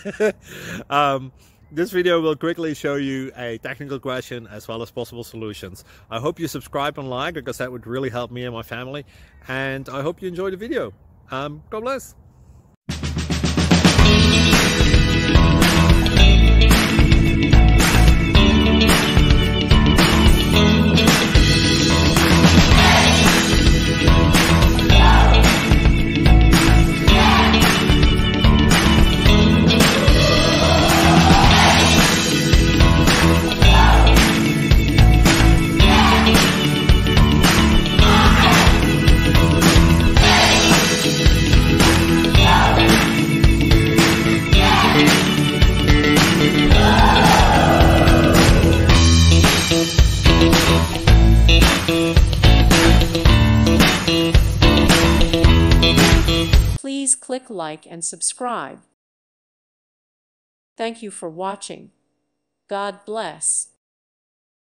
This video will quickly show you a technical question as well as possible solutions. I hope you subscribe and like, because that would really help me and my family. And I hope you enjoy the video. God bless. Please click like and subscribe. Thank you for watching. God bless.